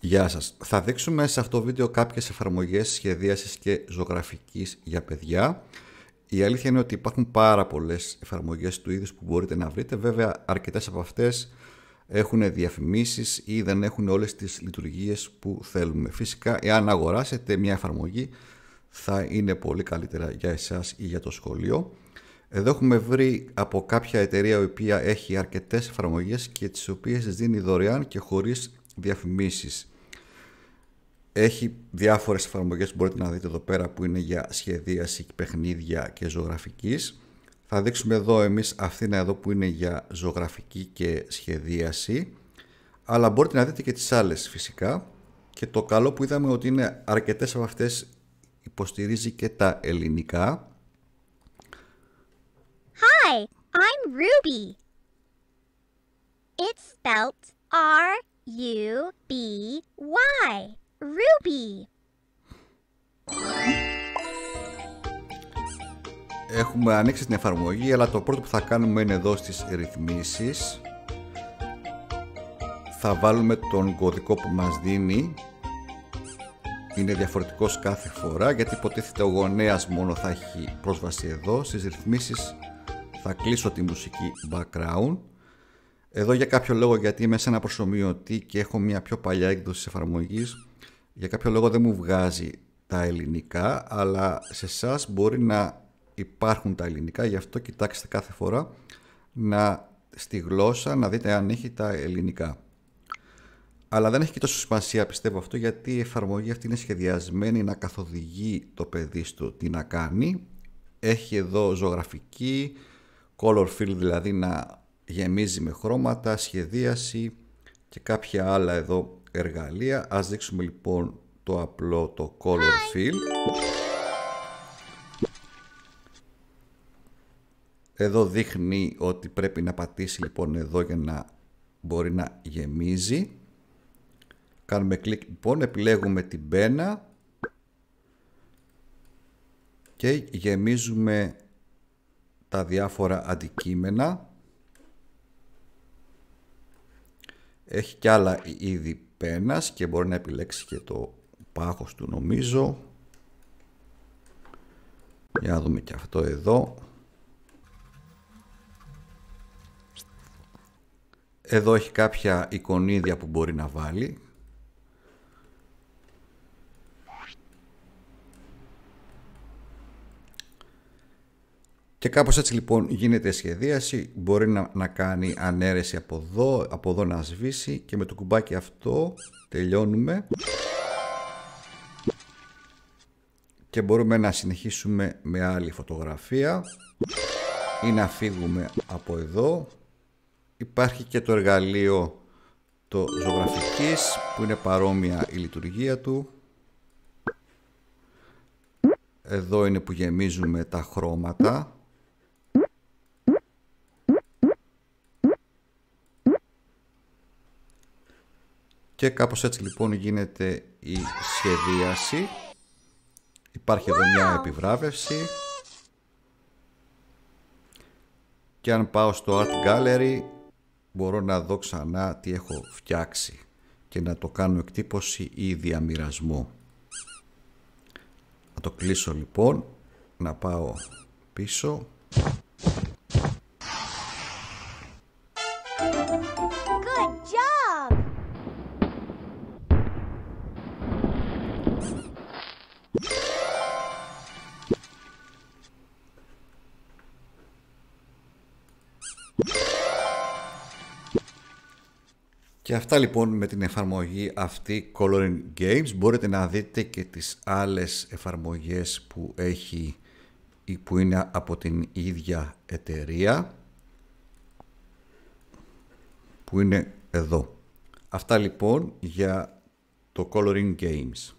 Γεια σας. Θα δείξουμε σε αυτό το βίντεο κάποιες εφαρμογές σχεδίασης και ζωγραφικής για παιδιά. Η αλήθεια είναι ότι υπάρχουν πάρα πολλές εφαρμογές του είδους που μπορείτε να βρείτε. Βέβαια, αρκετές από αυτές έχουν διαφημίσεις ή δεν έχουν όλες τις λειτουργίες που θέλουμε. Φυσικά, εάν αγοράσετε μια εφαρμογή, θα είναι πολύ καλύτερα για εσάς ή για το σχολείο. Εδώ έχουμε βρει από κάποια εταιρεία η οποία έχει αρκετές εφαρμογές και τις οποίες τις δίνει δωρεάν και χωρίς διαφημίσεις. Έχει διάφορες εφαρμογές που μπορείτε να δείτε εδώ πέρα που είναι για σχεδίαση, παιχνίδια και ζωγραφικής. Θα δείξουμε εδώ εμείς αυτήν εδώ που είναι για ζωγραφική και σχεδίαση. Αλλά μπορείτε να δείτε και τις άλλες φυσικά. Και το καλό που είδαμε ότι είναι αρκετές από αυτές υποστηρίζει και τα ελληνικά. Hi, I'm Ruby. It's spelt R-U-B-Y. Ruby. Έχουμε ανοίξει την εφαρμογή, αλλά το πρώτο που θα κάνουμε είναι εδώ στις ρυθμίσεις. Θα βάλουμε τον κωδικό που μας δίνει. Είναι διαφορετικός κάθε φορά, γιατί υποτίθεται ο γονέας μόνο θα έχει πρόσβαση εδώ. Στις ρυθμίσεις θα κλείσω τη μουσική background. Εδώ για κάποιο λόγο, γιατί είμαι σε ένα προσομοιωτή και έχω μια πιο παλιά έκδοση της εφαρμογής, για κάποιο λόγο δεν μου βγάζει τα ελληνικά, αλλά σε εσάς μπορεί να υπάρχουν τα ελληνικά, γι' αυτό κοιτάξτε κάθε φορά στη γλώσσα να δείτε αν έχει τα ελληνικά. Αλλά δεν έχει και τόσο σημασία, πιστεύω αυτό, γιατί η εφαρμογή αυτή είναι σχεδιασμένη να καθοδηγεί το παιδί στο τι να κάνει. Έχει εδώ ζωγραφική, color fill, δηλαδή να γεμίζει με χρώματα, σχεδίαση και κάποια άλλα εδώ εργαλεία. Ας δείξουμε λοιπόν το απλό, το color fill. Εδώ δείχνει ότι πρέπει να πατήσει λοιπόν εδώ για να μπορεί να γεμίζει. Κάνουμε κλικ λοιπόν, επιλέγουμε την πένα και γεμίζουμε τα διάφορα αντικείμενα. Έχει και άλλα είδη πένας και μπορεί να επιλέξει και το πάχος του, νομίζω. Για να δούμε και αυτό εδώ. Εδώ έχει κάποια εικονίδια που μπορεί να βάλει. Και κάπως έτσι λοιπόν γίνεται σχεδίαση. Μπορεί να κάνει ανέρεση από εδώ να σβήσει και με το κουμπάκι αυτό τελειώνουμε. Και μπορούμε να συνεχίσουμε με άλλη φωτογραφία ή να φύγουμε από εδώ. Υπάρχει και το εργαλείο το ζωγραφικής που είναι παρόμοια η λειτουργία του. Εδώ είναι που γεμίζουμε τα χρώματα. Και κάπως έτσι λοιπόν γίνεται η σχεδίαση. Υπάρχει εδώ μια επιβράβευση. Και αν πάω στο Art Gallery μπορώ να δω ξανά τι έχω φτιάξει και να το κάνω εκτύπωση ή διαμοιρασμό. Να το κλείσω λοιπόν, να πάω πίσω. Good job. Και αυτά λοιπόν με την εφαρμογή αυτή Coloring Games. Μπορείτε να δείτε και τις άλλες εφαρμογές που έχει ή που είναι από την ίδια εταιρεία, που είναι εδώ. Αυτά λοιπόν για το Coloring Games.